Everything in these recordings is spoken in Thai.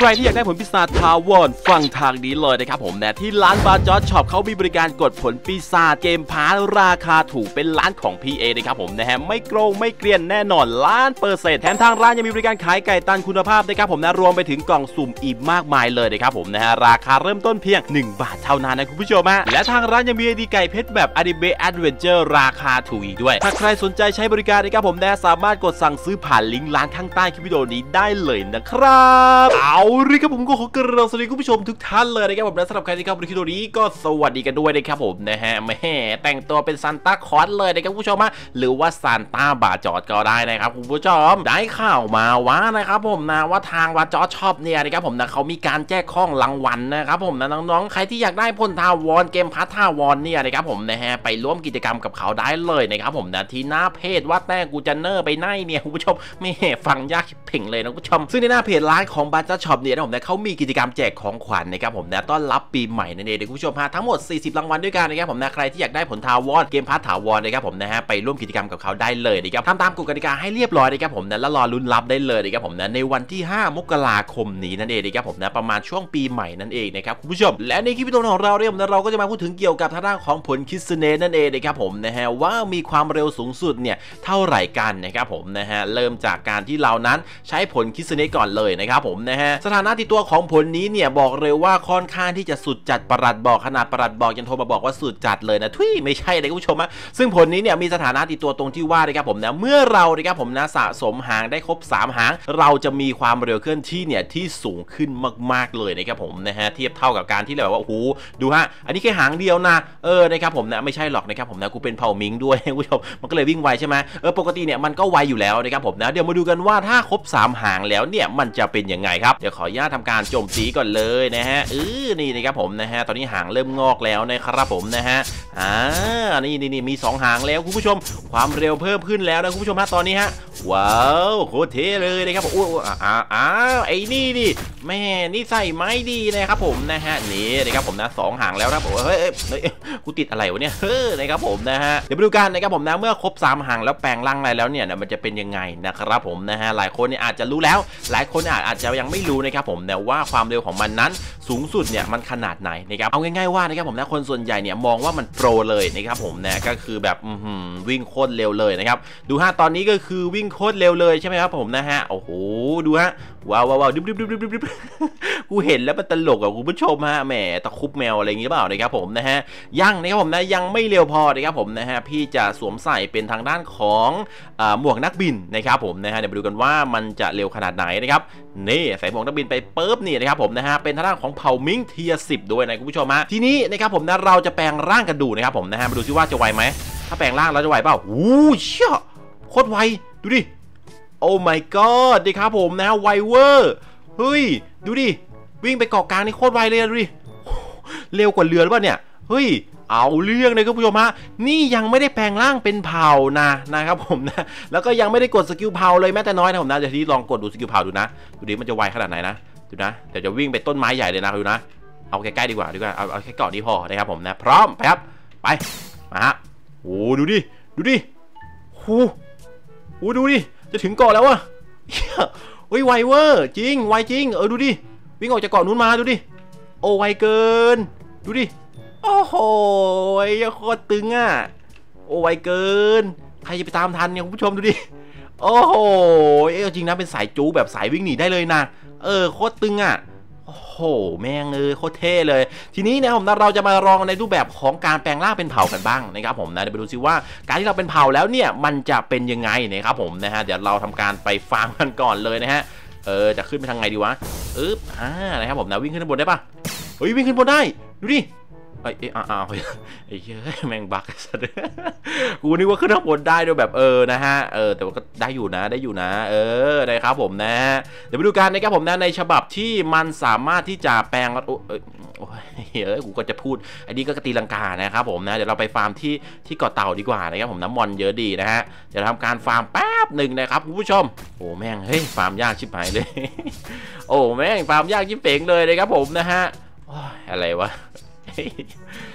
ใครที่อยากได้ผลปีศาจทาวอนฟังทางนี้เลยนะครับผมนะที่ร้านบาจอช็อปเขามีบริการกดผลปีศาจเกมพาร์ทราคาถูกเป็นร้านของ PA นะครับผมนะฮะไม่โกงไม่เกลียนแน่นอน1,000,000%แถมทางร้านยังมีบริการขายไก่ตันคุณภาพนะครับผมนะรวมไปถึงกล่องสุ่มอีกมากมายเลยนะครับผมนะฮะราคาเริ่มต้นเพียง1 บาทเท่านั้นนะคุณผู้ชมฮะและทางร้านยังมีไอดีไก่เพชรแบบอนิเมะแอดเวนเจอร์ราคาถูกอีกด้วยถ้าใครสนใจใช้บริการนะครับผมนะสามารถกดสั่งซื้อผ่านลิงก์ร้านข้างใต้คลิปวิดีโอนี้ได้เลยนะครับเอาเลยครับผมก็ขอกราบสวัสดีคุณผู้ชมทุกท่านเลยนะครับผมนะสำหรับใครที่เข้ามาดูคลิปวิดีโอนี้ก็สวัสดีกันด้วยนะครับผมนะฮะแม่แต่งตัวเป็นซานต้าคลอสเลยนะครับคุณผู้ชมฮะหรือว่าซานต้าบาจอดก็ได้นะครับคุณผู้ชมได้ข่าวมาว่านะครับผมนะว่าทางบาจอดช็อปเนี่ยนะครับผมนะเขามีการแจกของรางวัลนะครับผมนะน้องๆใครที่อยากได้พลทาวอนเกมพาร์ททาวอนเนี่ยนะครับผมนะฮะไปร่วมกิจกรรมกับเขาได้เลยนะครับผมนะที่หน้าเพจว่าแต่กูจะเนอร์ไปไหนเนี่ยคุณผู้ชมไม่ฟังยากเพ่งเลยนะคุณผู้ชมซึ่งในหน้าเพจร้านของบาจอดช็อปเนี่ยนะผมนะเขามีกิจกรรมแจกของขวัญนะครับผมนะต้อนรับปีใหม่นั่นเองคุณผู้ชมฮะทั้งหมด40รางวัลด้วยกันนะครับผมนะใครที่อยากได้ผลทาวอนเกมพาร์ทถาวรนะครับผมนะฮะไปร่วมกิจกรรมกับเขาได้เลยนะครับทำตามกฎกติกาให้เรียบร้อยนะครับผมนะแล้วรอลุ้นรับได้เลยนะครับผมนะในวันที่5 มกราคมนี้นั่นเองนะครับผมนะประมาณช่วงปีใหม่นั่นเองนะครับคุณผู้ชมและในคลิปวิดีโอของเราเนี่ยเราก็จะมาพูดถึงเกี่ยวกับทางด้านของผลคิสเนนั่นเองนะครับผมนะฮะว่ามีความเร็วสูงสุดเนี่ยเท่าไหร่กันนะครับผมนะฮะเริ่มจากการที่เรานั้นใช้ผลคิสเนก่อนเลยนะครับผมนะฮะสถานะที่ตัวของผลนี้เนี่ยบอกเลยว่าค่อนข้างที่จะสุดจัดประหลัดบอกขนาดประหลัดบอกยังโทรมาบอกว่าสุดจัดเลยนะทุยไม่ใช่เลยคุณผู้ชมฮะซึ่งผลนี้เนี่ยมีสถานะติดตัวตรงที่ว่านะครับผมนะเมื่อเรานะครับผมนะสะสมหางได้ครบ3 หางเราจะมีความเร็วเคลื่อนที่เนี่ยที่สูงขึ้นมากๆเลยนะครับผมนะฮะเทียบเท่ากับการที่แบบว่าโอ้โหดูฮะอันนี้แค่หางเดียวนะนะครับผมนะไม่ใช่หรอกนะครับผมนะกูเป็นเผ่ามิงด้วยคุณผู้ชมมันก็เลยวิ่งไวใช่ไหมปกติเนี่ยมันก็ไวอยู่แล้วนะครับผมนะเดี๋ยวมาดูกันว่าถ้าครบ3 หางแล้วเนี่ยมันจะเป็นยังไงครับเดี๋ยวขออนุญาตทำการโจมตีก่อนเลยนะฮะนี่นะครับผมนะฮะตอนนี้หางเริ่มงอกแล้วนะครับผมนะฮะนี่มี2 หางแล้วคุณผู้ชมความเร็วเพิ่มขึ้นแล้วนะคุณผู้ชมฮะตอนนี้ฮะว้าวโคตรเท่เลยนะครับโอ้ไอ้นี่ดิแม่นี่ใส่ไม้ดีนะครับผมนะฮะนี่นะครับผมนะ2 หางแล้วนะผมเฮ้ยกูติดอะไรวะเนี่ยนะครับผมนะฮะเดี๋ยวไปดูกันนะครับผมนะเมื่อครบ3 หางแล้วแปลงร่างอะไรแล้วเนี่ยมันจะเป็นยังไงนะครับผมนะฮะหลายคนเนี่ยอาจจะรู้แล้วหลายคนอาจจะยังไม่รู้นะครับผมนะว่าความเร็วของมันนั้นสูงสุดเนี่ยมันขนาดไหนนะครับเอาง่ายๆว่านะครับผมนะคนส่วนใหญ่เนี่ยมองว่ามันโปรเลยนะครับผมนะก็คือแบบวิ่งโคตรเร็วเลยนะครับดูฮะตอนนี้ก็คือวิ่งโคตรเร็วเลยใช่ไหมครับผมนะฮะโอ้โหดูฮะว้าวดิบกูเห็นแล้วมันตลกอ่ะคุณผู้ชมฮะแหมตะคุบแมวอะไรอย่างงี้เปล่านะครับผมนะฮะยังนะครับผมนะยังไม่เร็วพอนะครับผมนะฮะพี่จะสวมใส่เป็นทางด้านของหมวกนักบินนะครับผมนะฮะเดี๋ยวไปดูกันว่ามันจะเร็วขนาดไหนนะครับนี่ใส่หมวกนักบินไปปุ๊บนี่นะครับผมนะฮะเป็นทางด้านของเผ่ามิงเทีย10ด้วยนะคุณผู้ชมฮะทีนี้นะครับผมนะเราจะแปลงร่างกันดูนะครับผมนะฮะมาดูซิว่าจะไวไหมถ้าแปลงร่างเราจะไหวเปล่าเชี่ยโคตรไวดูดิโอ้ my god ดิครับผมนะไวเวอร์เฮ้ยดูดิวิ่งไปเกาะกลางนี่โคตรไวเลยดูดิเร็วกว่าเรือหรือเปล่าเนี่ยเฮ้ยเอาเรื่องเลยครับผู้ชมฮะนี่ยังไม่ได้แปลงร่างเป็นเผ่านะครับผมนะแล้วก็ยังไม่ได้กดสกิลเผ่าเลยแม้แต่น้อยนะผมนะเดี๋ยวที่ลองกดดูสกิลเผ่าดูนะดูดิมันจะไวขนาดไหนนะดูนะเดี๋ยวจะวิ่งไปต้นไม้ใหญ่เลยนะดูนะเอาใกล้ๆดีกว่าเอาแค่เกาะนี้พอนะครับผมนะพร้อมไปครับไปมาฮะโอ้ดูดิโอ้ดูดิจะถึงเกาะแล้ววะเฮ้ยไวเวอร์จริงไวจริงดูดิวิ่งออกจากเกาะนู้นมาดูดิโอ้ไวเกินดูดิโอ้โหโคตรตึงอ่ะโอ้ไวเกินใครจะไปตามทันเนี่ยคุณผู้ชมดูดิโอ้โหจริงนะเป็นสายจูแบบสายวิ่งหนีได้เลยนะโคตรตึงอ่ะโอ้โหแม่งโคตรเท่เลยทีนี้นะครับผมเราจะมาลองในรูปแบบของการแปลงร่างเป็นเผ่ากันบ้างนะครับผมนะเดี๋ยวไปดูซิว่าการที่เราเป็นเผ่าแล้วเนี่ยมันจะเป็นยังไงนะครับผมนะฮะเดี๋ยวเราทำการไปฟาร์มกันก่อนเลยนะฮะจะขึ้นไปทางไงดีวะนะครับผมนะวิ่งขึ้นบนได้ปะเฮ้ยวิ่งขึ้นบนได้ดูดิไอ้เหี้ยแม่งบักสัตว์กูนึกว่าขึ้นข้างบนได้ด้วยแบบนะฮะแต่ว่าก็ได้อยู่นะนะครับผมนะเดี๋ยวไปดูกันนะครับผมนะในฉบับที่มันสามารถที่จะแปลงกูก็จะพูดอันนี้ก็ตีลังกานะครับผมนะเดี๋ยวเราไปฟาร์มที่เกาะเต่าดีกว่านะครับผมน้ำมอนเยอะดีนะฮะเดี๋ยวทำการฟาร์มแป๊บหนึ่งนะครับคุณผู้ชมโอ้แม่งเฮ้ยฟาร์มยากชิบหายเลยโอ้แม่งฟาร์มยากชิบเป๋งเลยนะครับผมนะฮะอะไรวะ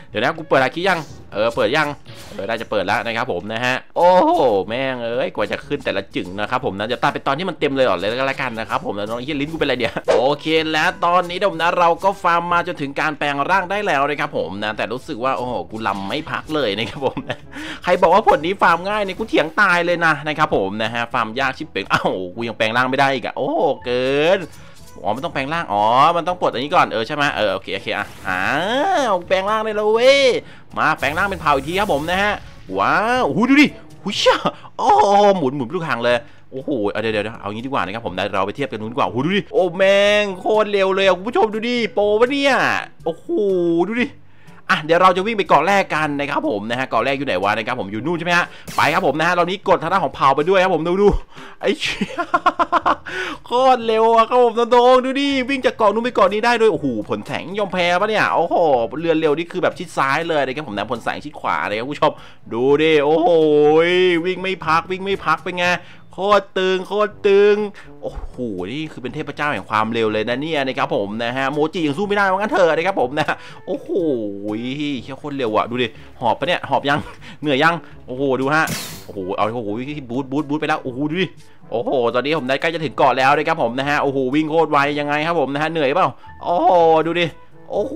เดี๋ยวนะกูเปิดอาคียังเปิดยังได้จะเปิดแล้วนะครับผมนะฮะโอ้โหแม่งกว่าจะขึ้นแต่ละจึงนะครับผมนะจะตัดไปตอนที่มันเต็มเลยหรอเลยก็แล้วกันนะครับผมนะน้องเฮียลิ้นกูเป็นอะไรเนี่ยโอเคแล้วตอนนี้เดี๋ยวนะเราก็ฟาร์มมาจนถึงการแปลงร่างได้แล้วนะครับผมนะแต่รู้สึกว่าโอ้โหกูลำไม่พักเลยนะครับผมนะใครบอกว่าผลนี้ฟาร์มง่ายเนี่ยกูเถียงตายเลยนะครับผมนะฮะฟาร์มยากชิบเป่งกูยังแปลงร่างไม่ได้อีกอะโอ้เกินมันต้องแปลงร่างมันต้องปลดอันนี้ก่อนใช่ไหมโอเคอ่ะแปลงร่างได้แล้วเว้ยมาแปลงร่างเป็นเผ่าอีกทีครับผมนะฮะว้าวดูดิหุยหมุนทุกทางเลยโอ้โหเดี๋ยวเอางี้ดีกว่านะครับผมนะเราไปเทียบกันนู้นดีกว่าดูดิโอ้แม่งโคตรเร็วเลยคุณผู้ชมดูดิโปรวะเนี่ยโอ้โหดูดิเดี๋ยวเราจะวิ่งไปเกาะแรกกันนะครับผมนะฮะเกาะแรกอยู่ไหนวะนะครับผมอยู่นู่นใช่ไหมฮะไปครับผมนะฮะเรานี้กดทางด้านของเผาไปด้วยครับผมดูไอ้เชี่ยโคตรเร็วอะครับผมโดงดูดิวิ่งจากเกาะนู้นไปเกาะนี้ได้ด้วยโอ้โหผลแสงยอมแพ้ปะเนี่ยโอ้โหเรือเร็วนี่คือแบบชิดซ้ายเลยนะครับผมนะผลแสงชิดขวาเลยครับผู้ชมดูดิโอ้โหวิ่งไม่พักเป็นไงโคตรตึงโอ้โหนี่คือเป็นเทพเจ้าแห่งความเร็วเลยนะเนี่ยนะครับผมนะฮะโมจิยังสู้ไม่ได้ว่างั้นเถอะนะครับผมนะโอ้โหเชี่ยโคตรเร็วอะดูดิหอบปะเนี่ยหอบยังเหนื่อยยังโอ้โหดูฮะโอ้โหเอาโอ้โหบูทไปแล้วโอ้โหดูดิโอ้โหตอนนี้ผมได้ใกล้จะถึงเกาะแล้วนะครับผมนะฮะโอ้โหวิ่งโคตรไวยังไงครับผมนะฮะเหนื่อยเปล่าโอ้โหดูดิโอ้โห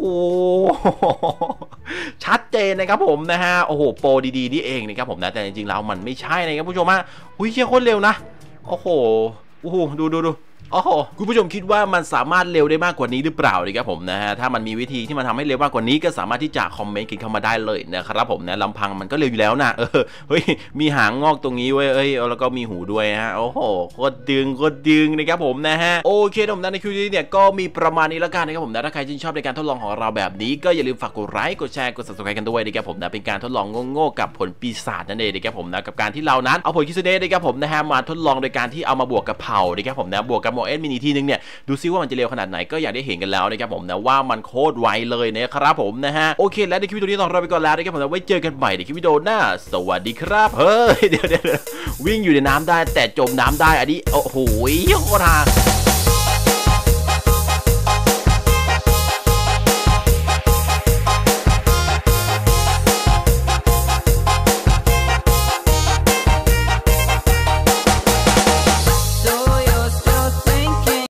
ชัดเจนนะครับผมนะฮะโอ้โหโปรดีๆนี่เองนะครับผมนะแต่จริงๆแล้วมันไม่ใช่นะครับผู้ชมฮะเชี่ยโคตรเร็วนะโอ้โหดูโอ้โหคุณผู้ชมคิดว่ามันสามารถเร็วได้มากกว่านี้หรือเปล่านะครับผมนะฮะถ้ามันมีวิธีที่มันทำให้เร็วมากกว่านี้ก็สามารถที่จะคอมเมนต์กันเข้ามาได้เลยนะครับผมนะลำพังมันก็เร็วอยู่แล้วนะเฮ้ยมีหางงอกตรงนี้เว้ยแล้วก็มีหูด้วยฮะโอ้โหโคตรดึงนะครับผมนะฮะโอเคผมนะในคลิปนี้เนี่ยก็มีประมาณนี้แล้วกันนะครับผมนะถ้าใครชื่นชอบในการทดลองของเราแบบนี้ก็อย่าลืมฝากกดไลค์กดแชร์กด Subscribe กันด้วยนะครับผมนะเป็นการทดลองโง่ๆกับผลปีศาจนั่นเองนะครับผมนะกับการที่เรานั้นเอาผลคิสเนสนะครับผมนะฮะมาทดลองโดยการที่เอามาบวกกับเผ่านะครับผมนะบวกกับโมเอสมินิทีนึงเนี่ยดูซิว่ามันจะเร็วขนาดไหนก็อยากได้เห็นกันแล้วนะครับผมนะว่ามันโคตรไวเลยนะครับผมนะฮะโอเคแล้วในคลิปวิดีโอนี้ต้องลาไปก่อนแล้วนะครับผมนะไว้เจอกันใหม่ในคลิปวิดีโอหน้าสวัสดีครับเฮ้ยเดี๋ยววิ่งอยู่ในน้ำได้แต่จมน้ำได้อันนี้โอ้โหโคตรฮา